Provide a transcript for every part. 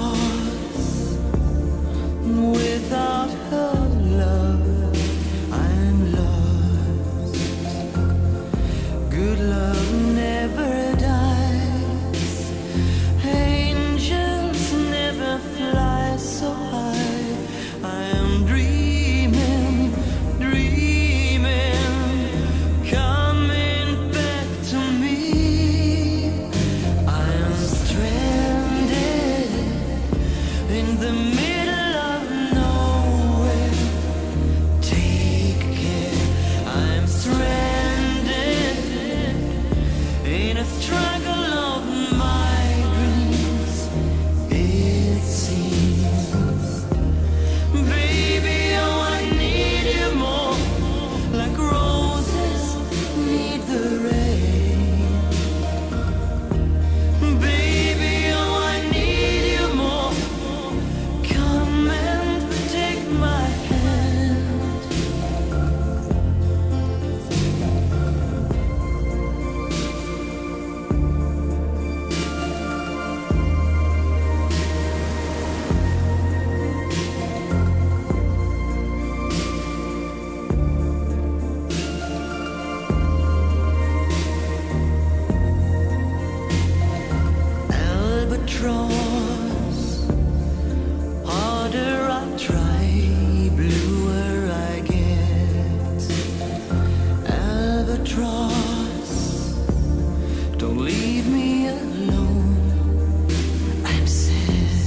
albatross. Without her love, I'm lost. Good love never dies. Angels never fly so high. I am dreaming, dreaming, coming back to me. I am stranded in the middle of nowhere. Take care, I'm stranded in a struggle of my dreams, it seems. Baby, oh, I need you more, like roses need the rain. Baby, oh, I need you more. Come and take my hand. Albatross, harder I try, bluer I get. Albatross, don't leave me alone, I'm sad.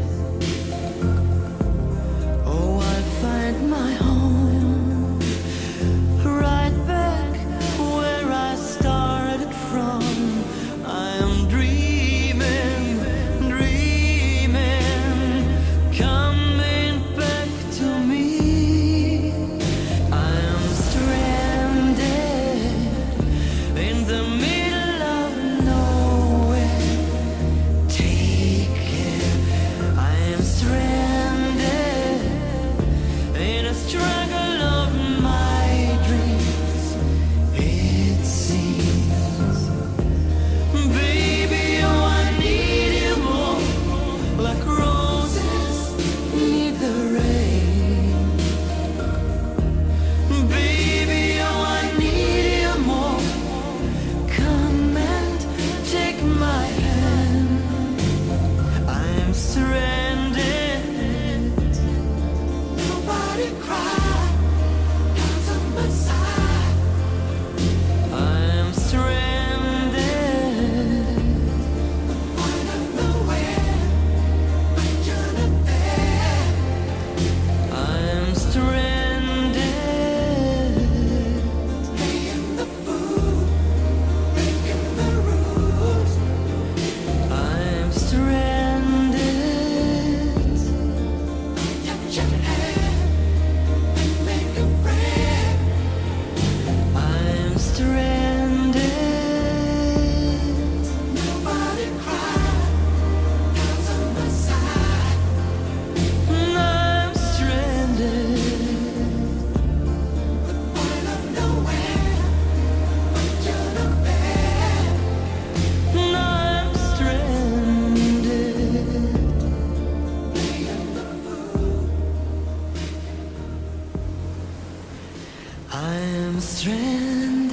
Oh, I'll find my home right back where I started from. I am dreaming, dreaming, coming back to me. I am stranded in the middle of nowhere. Take care, I am stranded in a struggle of my dreams, it seems. Baby, oh, I need you more, like roses need the rain. Baby, oh, I need you more. Come and take my hand. I am stranded. Nobody cry, 'cause I'm my side. I am stranded. I don't know where, but you're not there. I am stranded. Playing the fool, breaking the rules. I am stranded. Touch your hand and make a friend. I am stranded. Nobody cry, 'cause I'm my side. I'm stranded. The point of nowhere, but you're not there. I'm stranded. Playing the fool. I am stranded.